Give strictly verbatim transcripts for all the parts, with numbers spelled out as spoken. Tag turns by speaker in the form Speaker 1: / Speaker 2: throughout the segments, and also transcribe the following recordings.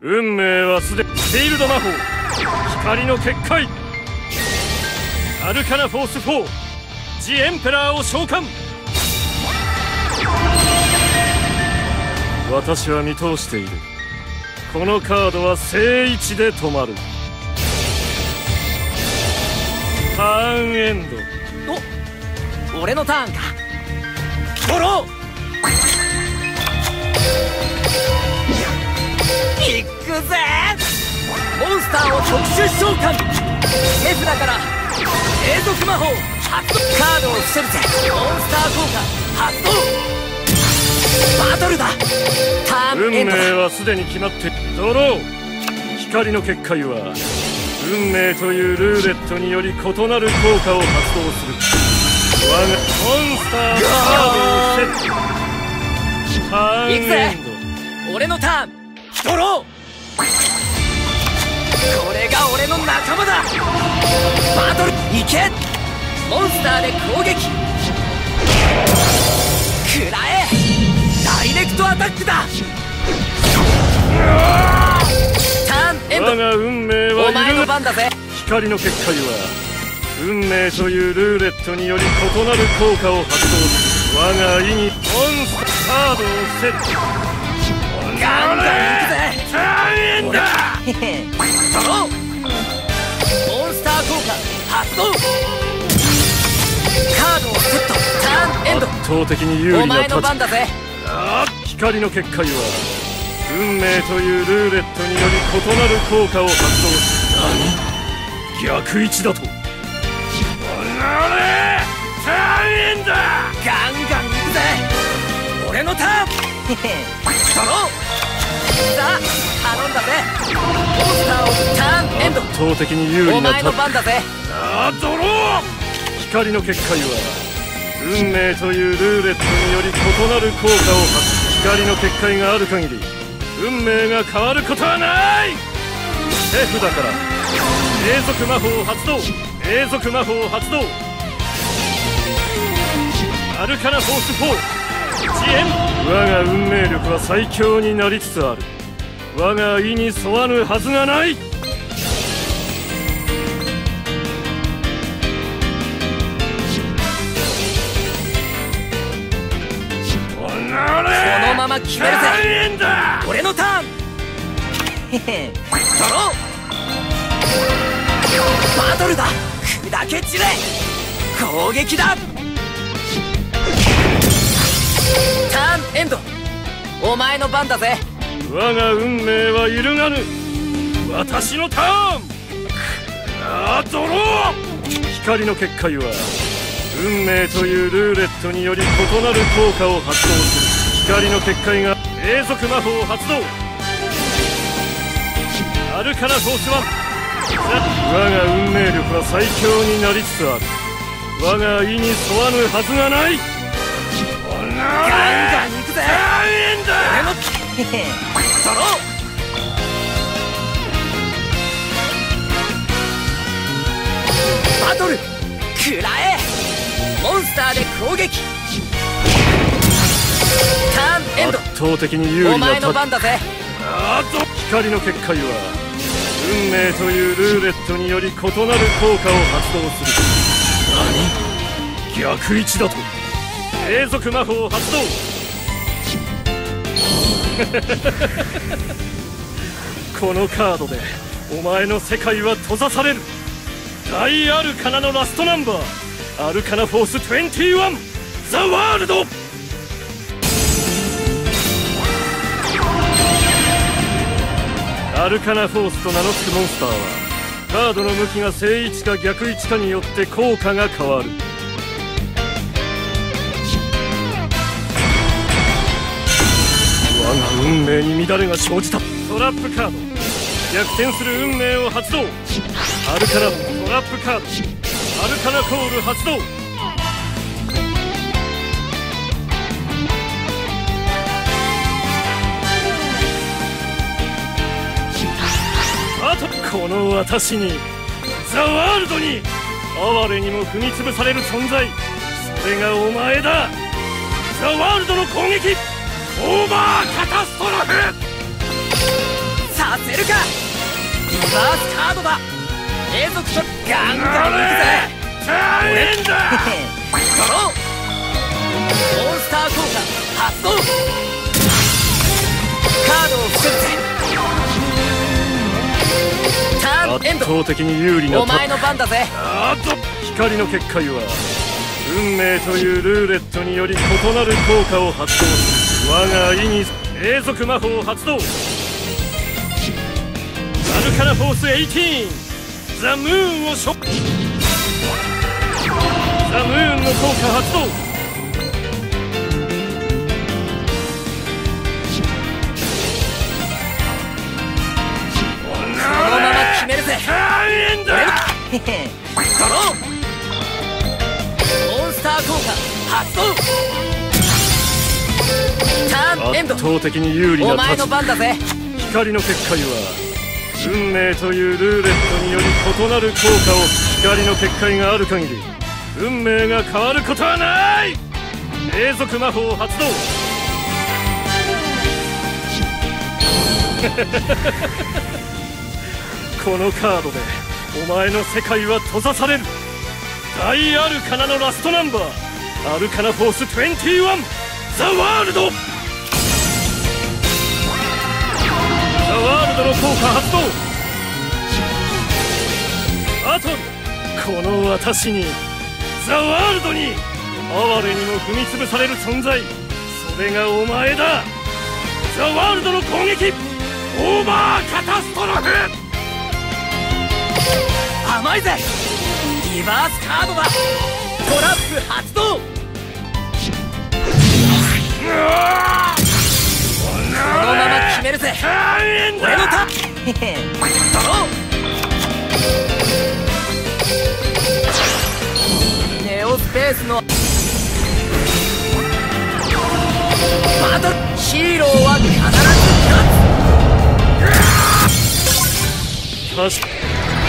Speaker 1: 運命はすでにフィールド魔法光の結界アルカナフォースフォージ・エンペラーを召喚。私は見通している。このカードは正位置で止まる。ターンエン
Speaker 2: ド。お、俺のターンか。ドロー。いくぜ。モンスターを特殊召喚。手札から永続魔法発動。カードを伏せるぜ。モンスター効果発動。バトルだ。ターンエンドだ。
Speaker 1: 運命はすでに決まってドロー。光の結界は運命というルーレットにより異なる効果を発動する。我がモンスターカードをセット。ターンエン
Speaker 2: ド。俺のターンドロー。これが俺の仲間だ。バトルいけ。モンスターで攻撃食らえ。ダイレクトアタックだ。ターンエンド。
Speaker 1: 我が運命は
Speaker 2: お前の番だぜ。
Speaker 1: 光の結界は運命というルーレットにより異なる効果を発動する。我が意にモンスターカードをセット。
Speaker 2: ガンガンいくぜ。
Speaker 1: ターンエンド。
Speaker 2: ドロー。モンスター効果発動。カードをセット。ターンエンド。
Speaker 1: 圧倒的に有利な
Speaker 2: お前の番だぜ。
Speaker 1: 光の結界は運命というルーレットにより異なる効果を発動する。何？逆位置だと。おのれターンエンド。
Speaker 2: ガンガンいくぜ。俺のターンドロー。さあ頼んだぜ。モンスターをターンエンド。
Speaker 1: 圧倒的に有利な。
Speaker 2: お前の番だぜ。
Speaker 1: あードロー。光の結界は運命というルーレットにより異なる効果を発動。光の結界がある限り運命が変わることはない。手札から永続魔法発動。永続魔法発動。アルカナフォースフォージエン。我が運命力は最強になりつつある。我が意に沿わぬはずがない。
Speaker 2: このまま決めるぜ。俺のターンドロー。バトルだ。砕け散れ。攻撃だ。ターンエンド。お前の番だぜ。
Speaker 1: 我が運命は揺るがぬ。私のターン。あードロー。光の結界は運命というルーレットにより異なる効果を発動する。光の結界が永続魔法発動。アルカナフォースワン。我が運命力は最強になりつつある。我が意に沿わぬはずがない。
Speaker 2: ガンガンいくぜ。俺のドロー。バトル食らえ。モンスターで攻撃。ターンエンド。
Speaker 1: 圧倒的に有利な。
Speaker 2: お前の番だぜ。
Speaker 1: あーっと光の結界は運命というルーレットにより異なる効果を発動する。何？逆位置だと。永続魔法発動。このカードでお前の世界は閉ざされる。大アルカナのラストナンバーアルカナフォースにじゅういちザ・ワールド。アルカナフォースと名の付くモンスターはカードの向きが正位置か逆位置かによって効果が変わる。我が運命に乱れが生じた。トラップカード逆転する運命を発動。アルカナトラップカードアルカナコール発動。あとこの私にザ・ワールドに哀れにも踏み潰される存在、それがお前だ。ザ・ワールドの攻撃オーバーカタストロフ。
Speaker 2: さバースカードだ。継続とガンガンいくぜ。
Speaker 1: 大変だ。
Speaker 2: ドロー。モンスター効果発動。カードを伏せるぜ。ターンエンド。
Speaker 1: 圧倒的に有利な。
Speaker 2: お前の番だぜ。
Speaker 1: あと光の結界は運命というルーレットにより異なる効果を発動する。我が意に永続魔法を発動。アルカナフォースじゅうはち、ザ・ムーンをショック。ザ・ムーンの効果発動。
Speaker 2: このまま決めるぜ。
Speaker 1: 大変だ。
Speaker 2: ドロー。モンスター効果発動。ターンエンド。
Speaker 1: 圧倒的に有利な
Speaker 2: お前の番だぜ。
Speaker 1: 光の結界は運命というルーレットにより異なる効果を。光の結界がある限り運命が変わることはない。永続魔法発動。このカードでお前の世界は閉ざされる。大アルカナのラストナンバー、アルカナフォースにじゅういち、ザ・ワールド。ザ・ワールドの効果発動。あとこの私に、ザ・ワールドに哀れにも踏み潰される存在、それがお前だ。ザ・ワールドの攻撃、オーバーカタストロフ。
Speaker 2: 甘いぜ。リバースカードだ。トラップ発動。
Speaker 1: うわ
Speaker 2: このまま決めるぜ。俺のターン。ドロー。ネオスペースのバトル。ヒーローは必ず勝つ。
Speaker 1: 確か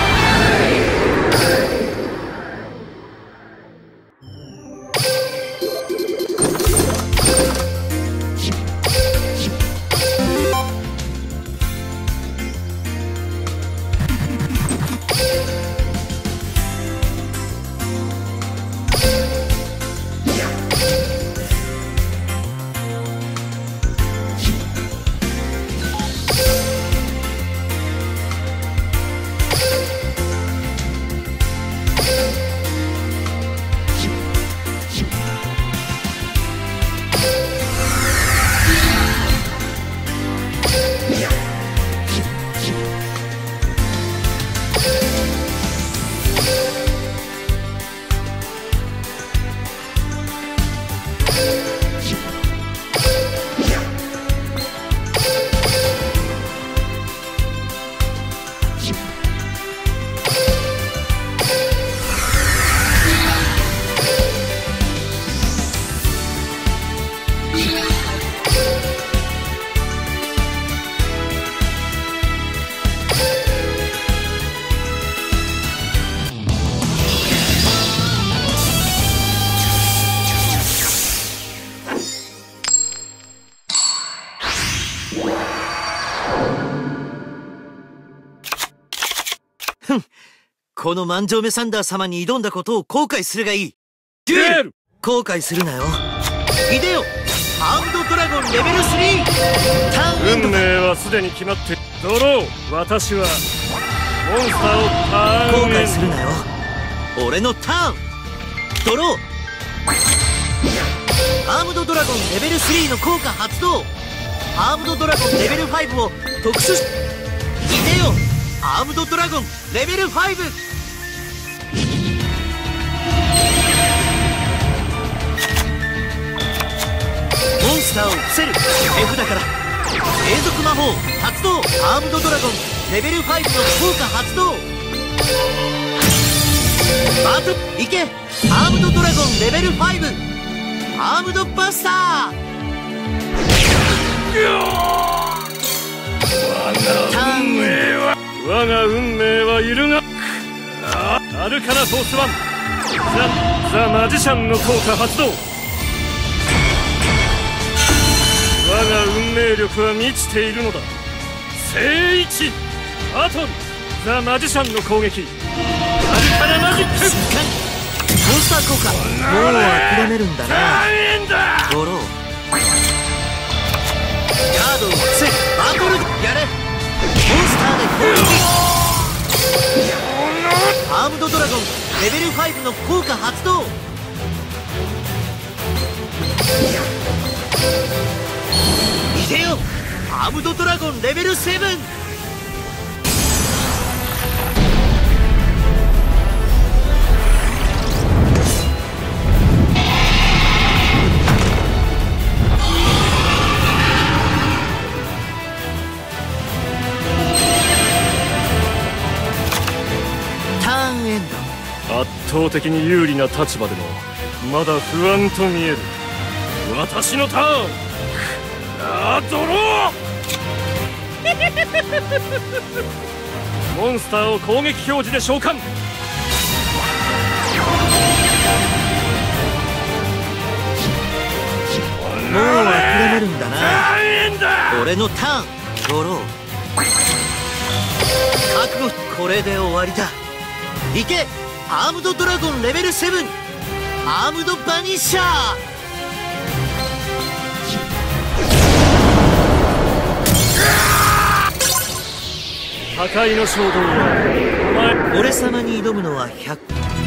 Speaker 3: この万丈目サンダー様に挑んだことを後悔するがいい。
Speaker 1: デュエル。
Speaker 3: 後悔するなよ。いでよ、アームドドラゴンレベルスリー。ターンエンド。
Speaker 1: 運命はすでに決まって。ドロー。私はモンスターをターンエンド。
Speaker 3: 後悔するなよ。俺のターン。ドロー。アームドドラゴンレベルスリーの効果発動。アームドドラゴンレベルファイブを特殊し。いでよ、アームドドラゴンレベルファイブ。モンスターを伏せる。手札から永続魔法発動。アームドドラゴンレベルファイブの効果発動。バトルいけ。アームドドラゴンレベルファイブ。アームドバスター。
Speaker 1: 我が運命は我が運命は揺るが。アルカナフォースワン、ザ・ザ・マジシャンの効果発動。我が運命力は満ちているのだ。聖一アトム、 ザ・マジシャンの攻撃アルカナマジック。
Speaker 3: モンスター効果。もう諦めるんだな。ドロー。ガードを伏せバトルやれ。モンスターで攻撃。アームドドラゴンレベルファイブの効果発動。見てよ、アームドドラゴンレベルセブン。
Speaker 1: 圧倒的に有利な立場でもまだ不安と見える。私のターン。あードローモンスターを攻撃表示で召喚。
Speaker 3: もう諦めるんだな。俺のターン。ドロー。覚悟。これで終わりだ。いけ、アームドドラゴンレベルセブンアームドバニッシャー。
Speaker 1: 破壊の衝動はお前。
Speaker 3: 俺様に挑むのはひゃく。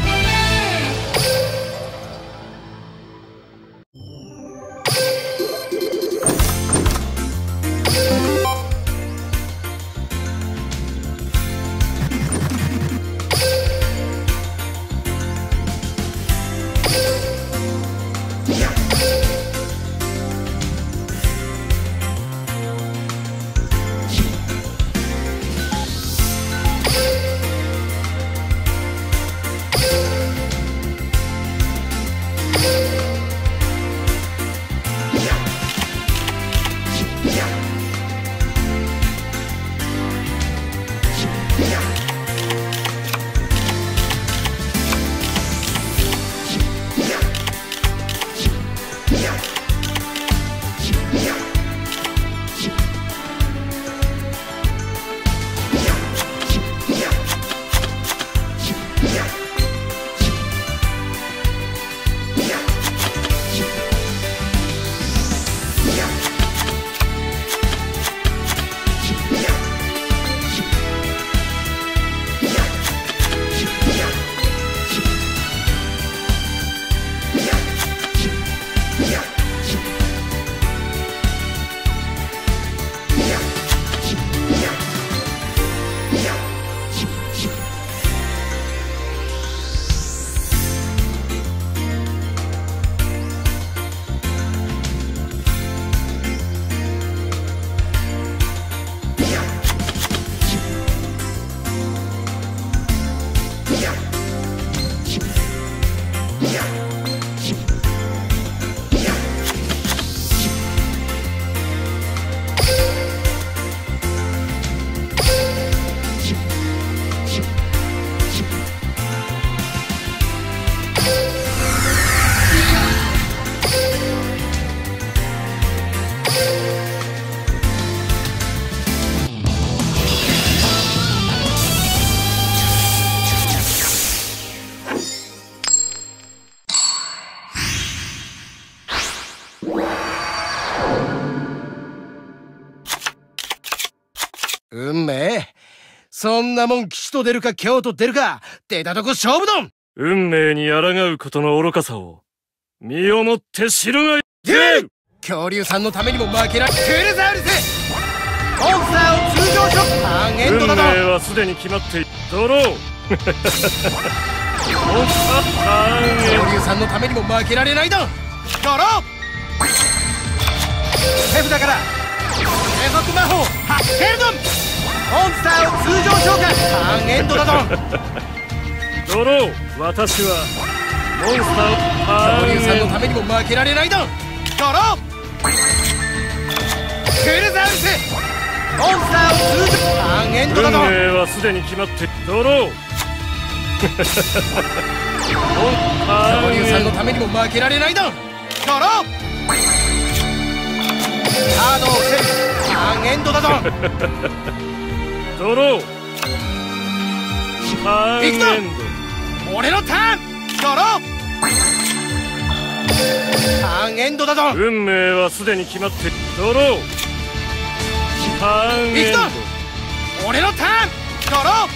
Speaker 4: 運命、そんなもん吉と出るか凶と出るか、出たとこ勝負どん。
Speaker 1: 運命に抗うことの愚かさを身をもって知るがいい。
Speaker 4: 恐竜さんのためにも負けない。クルザウルスモンスターを通常ショックターンエンドだと。
Speaker 1: 運命はすでに決まっている。ドローモンスターターンエンド。
Speaker 4: 恐竜さんのためにも負けられないだ。ドロー手札から継続魔法発ヘルドンモンスターを通常召喚ターンエンドだと。
Speaker 1: ドロー私はモンスターをターンエンド。
Speaker 4: 恐竜さんのためにも負けられないだ。ドロークルザウルスモンスターを通常ターンエンドだと。
Speaker 1: 運命はすでに決まってドロー
Speaker 4: 恐竜さんのためにも負けられないだ。ドローカードを伏せるターンエンドだぞ。
Speaker 1: ドローターンエンド。
Speaker 4: 俺のターンドロー。ターンエンドだぞ。
Speaker 1: 運命はすでに決まってドロー。ターンエンド。
Speaker 4: 俺のターンドロー。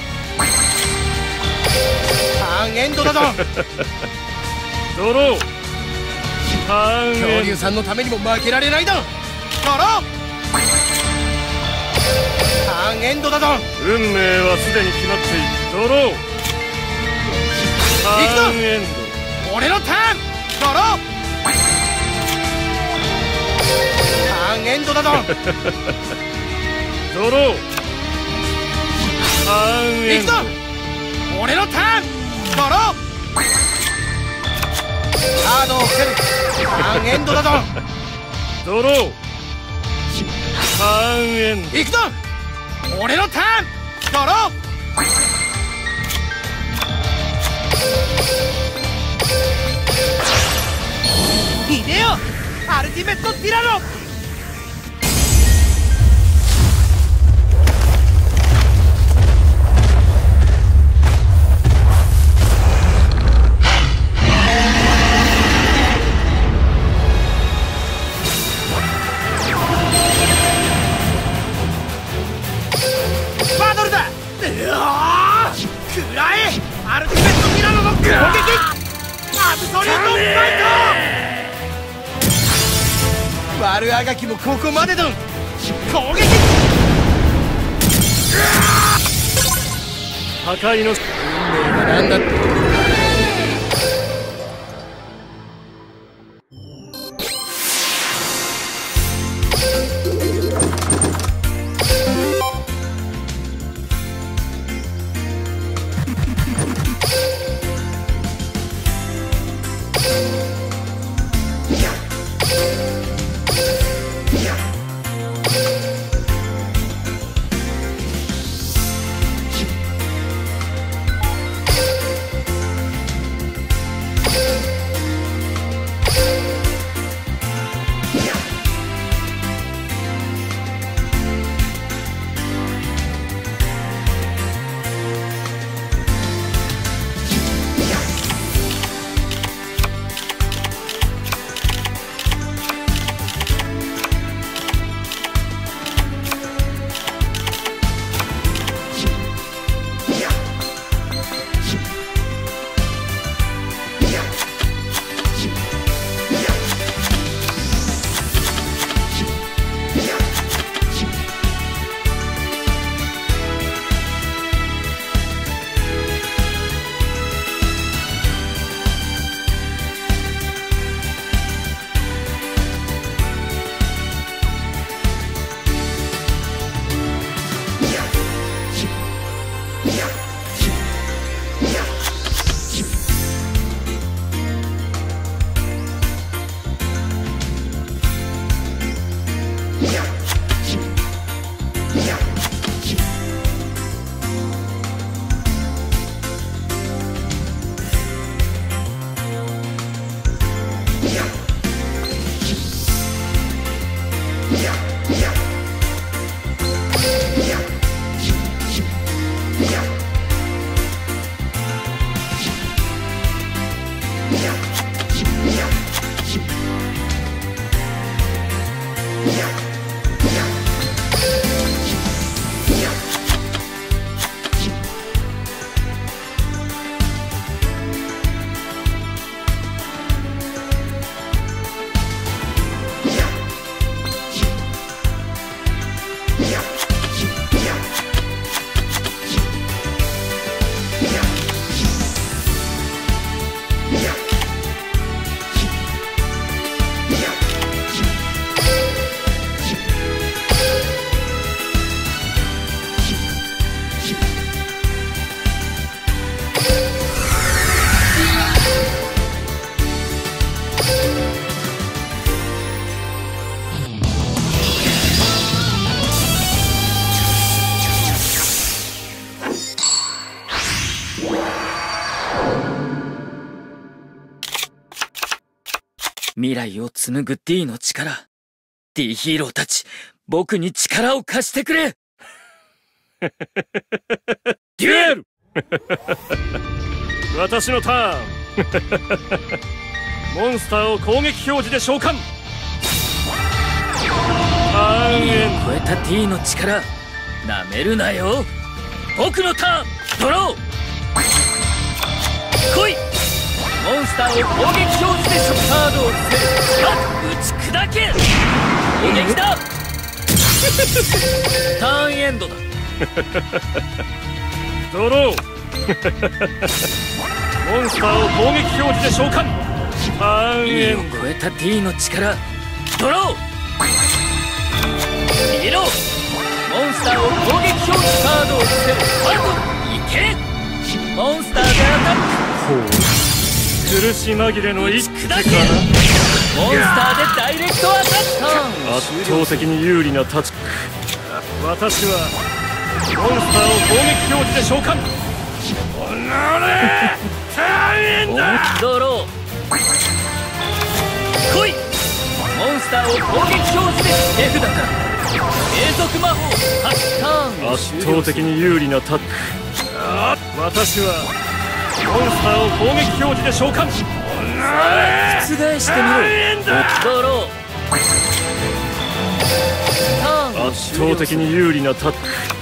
Speaker 4: ターンエンドだぞ。
Speaker 1: ドロー。ターンエンド。
Speaker 4: 恐竜さんのためにも負けられないだ。ドロー。ターンエンドだぞ。
Speaker 1: 運命はすでに決まっている。ドロー。ターンエンド。
Speaker 4: 俺のターンドロー。ターンエンドだぞ。
Speaker 1: ドロー。ターンエンド。
Speaker 4: 俺のターンドロー。カードを伏せる。ターンエンドだぞ。
Speaker 1: ドロー。ターンエンド。
Speaker 4: 行くぞ。俺のターンドロー。いでよアルティメットティラノ。バトルだ。うわー食らえアルティメットティラノの攻撃。アブソリュートファイト。悪あがきもここまでだ。攻撃。
Speaker 1: 破壊の運命
Speaker 4: がなんだって。
Speaker 2: 未来を紡ぐ D の力。D ヒーローたち、僕に力を貸してくれ。
Speaker 1: デュエル私のターン。モンスターを攻撃表示で召喚。ターンエンド。
Speaker 2: 超えた T の力なめるなよ。僕のターンドロー。来い。モンスターを攻撃表示でカードを捨てる。打ち砕け。攻撃だ。ターンエンドだ。
Speaker 1: ドロー。モンスターを攻撃表示で召喚。ターンエンド。
Speaker 2: 超えた T の力ドロー。逃げろ。モンスターを攻撃表示カードを捨てる。あといけ。モンスターでアタック。
Speaker 1: ほう、苦し紛れの一手かな。
Speaker 2: モンスターでダイレクトアタック。
Speaker 1: 圧倒的に有利な立ち。私はモンスターを攻撃表示で召喚。おなれターンエンド。
Speaker 2: ドロー。来い。モンスターを攻撃表示で手札から継続魔法発ターン。
Speaker 1: 圧倒的に有利なタック。私はモンスターを攻撃表示で召喚。
Speaker 2: 覆してみろ。ドロー。ターン
Speaker 1: 圧倒的に有利なタック。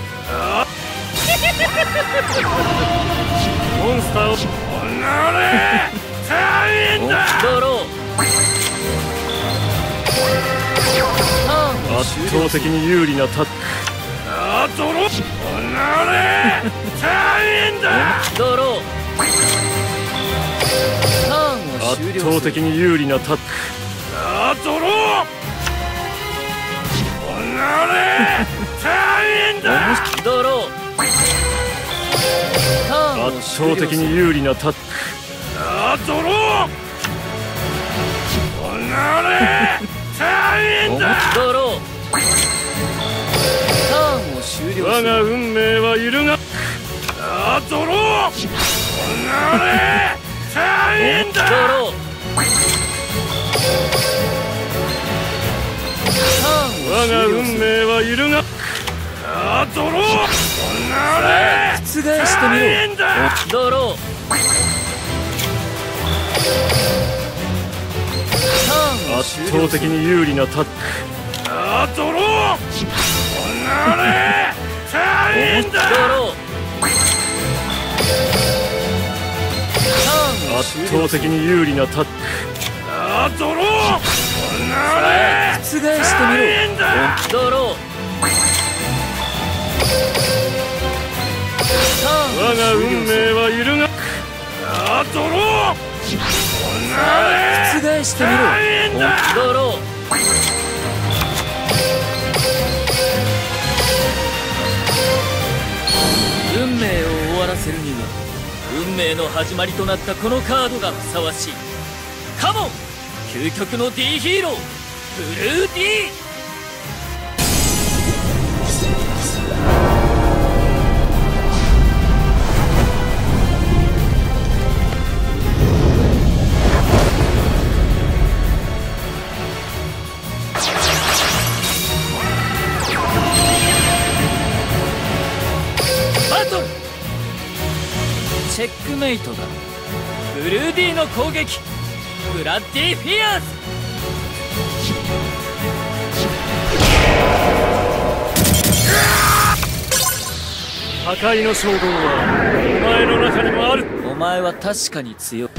Speaker 1: モンスターをターンエンド。
Speaker 2: ドロー。
Speaker 1: 圧倒的に有利なタック。ドロー。ターンエンド。
Speaker 2: ドロー。
Speaker 1: 圧倒的に有利なタック。ドロー。ターンエンド。
Speaker 2: ドロー。
Speaker 1: 圧倒的に有利なタック。ドロー。ターンエンド。
Speaker 2: ドロー。ターンを終了。
Speaker 1: 我が運命は揺るが。ドロー。ターンエンド。
Speaker 2: ドロー。
Speaker 1: 我が運命は揺るが。ドロー。
Speaker 2: 覆してみろ。ドロー。
Speaker 1: 圧倒的に有利なタック。ドロー。ターンエンド。
Speaker 2: ドロー。
Speaker 1: 圧倒的に有利なタック。ドロー。
Speaker 2: 覆してみろ。ドロー。
Speaker 1: 我が運命は揺るが。ドロー。
Speaker 2: 覆してみろ。ドロー。運命を終わらせるには運命の始まりとなったこのカードがふさわしい。カモン、究極の D ヒーローブルー D。チェックメイトだ。ブルー D の攻撃、ブラッディフィアーズ。
Speaker 1: 破壊の衝動はお前の中にもある。
Speaker 2: お前は確かに強い。